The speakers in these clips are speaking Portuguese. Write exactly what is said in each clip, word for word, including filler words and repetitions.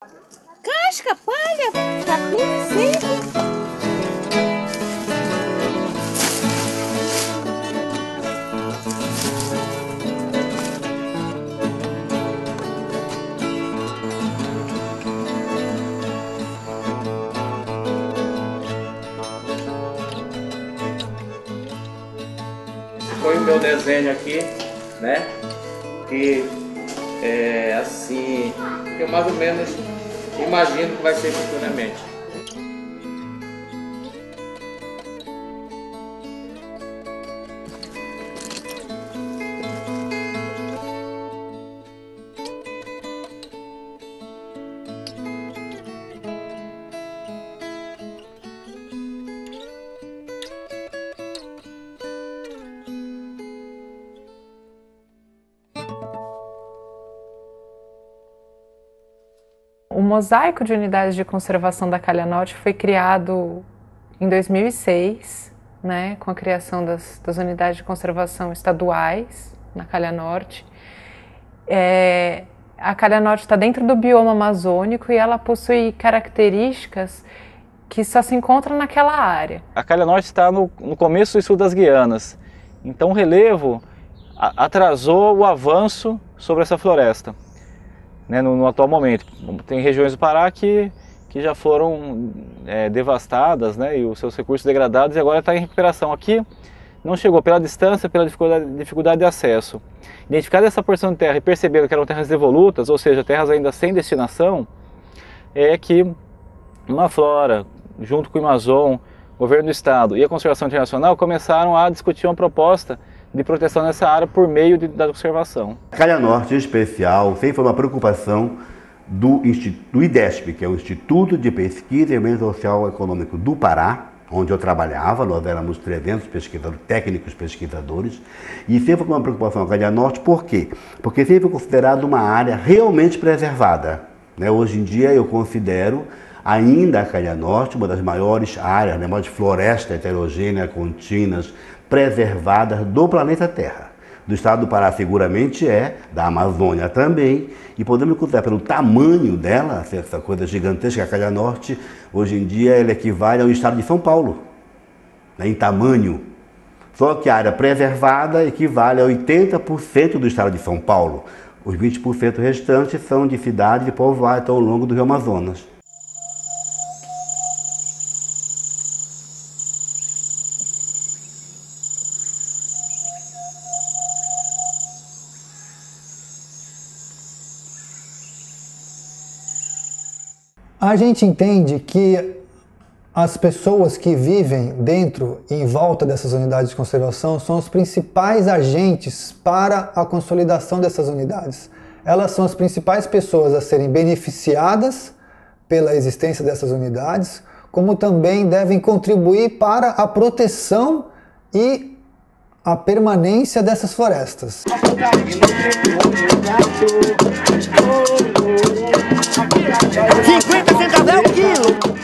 Casca, palha, capim seco. Foi o meu desenho aqui, né? Que é assim, que eu mais ou menos imagino que vai ser futuramente. O mosaico de unidades de conservação da Calha Norte foi criado em dois mil e seis, né, com a criação das, das unidades de conservação estaduais na Calha Norte. É, a Calha Norte está dentro do bioma amazônico e ela possui características que só se encontram naquela área. A Calha Norte está no, no começo do sul das Guianas, então o relevo a, atrasou o avanço sobre essa floresta. Né, no, no atual momento. Tem regiões do Pará que, que já foram é, devastadas, né, e os seus recursos degradados, e agora está em recuperação. Aqui não chegou pela distância, pela dificuldade, dificuldade de acesso. Identificada essa porção de terra e perceberam que eram terras devolutas, ou seja, terras ainda sem destinação, é que uma flora, junto com o Amazon, o governo do estado e a conservação internacional começaram a discutir uma proposta de proteção nessa área por meio de, da conservação. A Calha Norte, em especial, sempre foi uma preocupação do, do IDESP, que é o Instituto de Pesquisa e Desenvolvimento Social e Econômico do Pará, onde eu trabalhava. Nós éramos trezentos pesquisadores, técnicos pesquisadores, e sempre foi uma preocupação a Calha Norte. Por quê? Porque sempre foi considerada uma área realmente preservada. Né? Hoje em dia eu considero ainda a Calha Norte uma das maiores áreas, né, maiores florestas heterogêneas, contínuas, preservadas do planeta Terra. Do estado do Pará seguramente é, da Amazônia também, e podemos considerar pelo tamanho dela, essa coisa gigantesca, a Calha Norte, hoje em dia ela equivale ao estado de São Paulo, né, em tamanho. Só que a área preservada equivale a oitenta por cento do estado de São Paulo. Os vinte por cento restantes são de cidades e povoados ao longo do Rio Amazonas. A gente entende que as pessoas que vivem dentro e em volta dessas unidades de conservação são os principais agentes para a consolidação dessas unidades. Elas são as principais pessoas a serem beneficiadas pela existência dessas unidades, como também devem contribuir para a proteção e a permanência dessas florestas. cinquenta centavos é o quilo!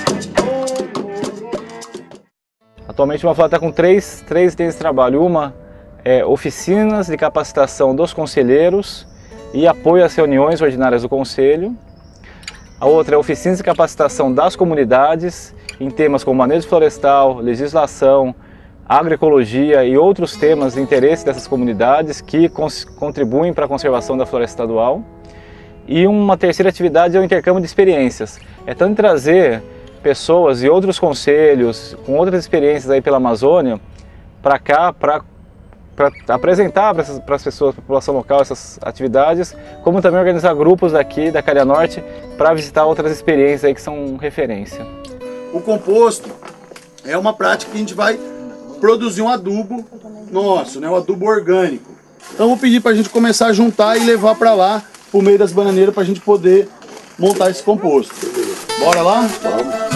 Atualmente uma flora está com três, três itens de trabalho. Uma é oficinas de capacitação dos conselheiros e apoio às reuniões ordinárias do conselho. A outra é oficinas de capacitação das comunidades em temas como manejo florestal, legislação, agroecologia e outros temas de interesse dessas comunidades que contribuem para a conservação da floresta estadual. E uma terceira atividade é o intercâmbio de experiências. É tanto trazer pessoas e outros conselhos com outras experiências aí pela Amazônia para cá, para apresentar para as pessoas, para a população local essas atividades, como também organizar grupos aqui da Calha Norte para visitar outras experiências aí que são referência. O composto é uma prática que a gente vai produzir um adubo nosso, né, um adubo orgânico. Então vou pedir para a gente começar a juntar e levar para lá, por meio das bananeiras, para a gente poder montar esse composto. Bora lá? Vamos.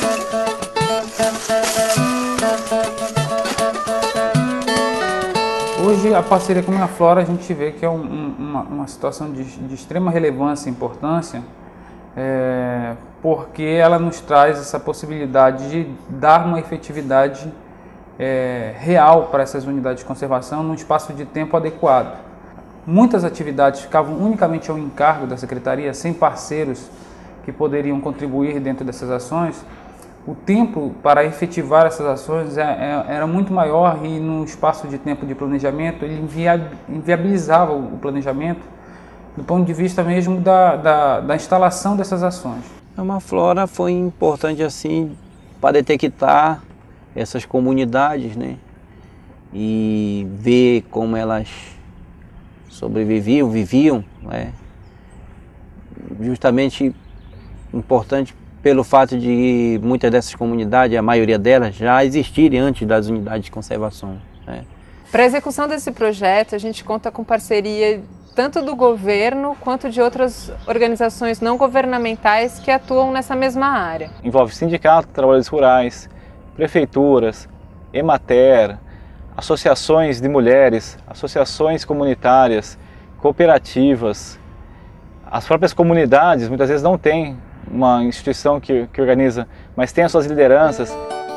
Hoje a parceria com a Flora a gente vê que é um, um, uma, uma situação de, de extrema relevância e importância, é, porque ela nos traz essa possibilidade de dar uma efetividade é, real para essas unidades de conservação num espaço de tempo adequado. Muitas atividades ficavam unicamente ao encargo da Secretaria, sem parceiros que poderiam contribuir dentro dessas ações, o tempo para efetivar essas ações era muito maior e no espaço de tempo de planejamento ele inviabilizava o planejamento do ponto de vista mesmo da, da, da instalação dessas ações. A Maflora foi importante assim para detectar essas comunidades, né, e ver como elas sobreviviam, viviam, né, justamente importante pelo fato de muitas dessas comunidades, a maioria delas, já existirem antes das unidades de conservação, né. Para a execução desse projeto, a gente conta com parceria tanto do governo quanto de outras organizações não governamentais que atuam nessa mesma área. Envolve sindicatos de trabalhadores rurais, prefeituras, Emater, associações de mulheres, associações comunitárias, cooperativas. As próprias comunidades muitas vezes não têm uma instituição que, que organiza, mas tem as suas lideranças.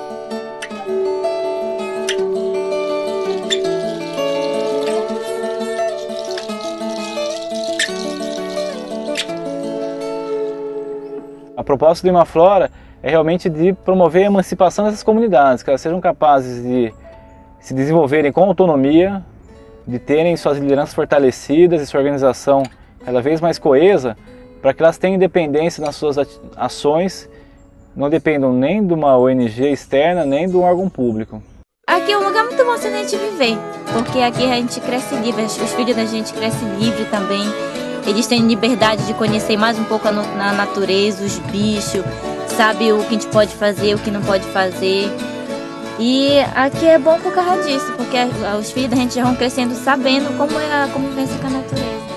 A proposta do Imaflora é realmente de promover a emancipação dessas comunidades, que elas sejam capazes de se desenvolverem com autonomia, de terem suas lideranças fortalecidas e sua organização cada vez mais coesa, para que elas tenham independência nas suas ações, não dependam nem de uma O N G externa, nem de um órgão público. Aqui é um lugar muito bom pra gente viver, porque aqui a gente cresce livre, os filhos da gente crescem livre também. Eles têm liberdade de conhecer mais um pouco a na natureza, os bichos, sabe o que a gente pode fazer, o que não pode fazer. E aqui é bom por causa disso, porque os filhos da gente já vão crescendo sabendo como é a convivência com a natureza.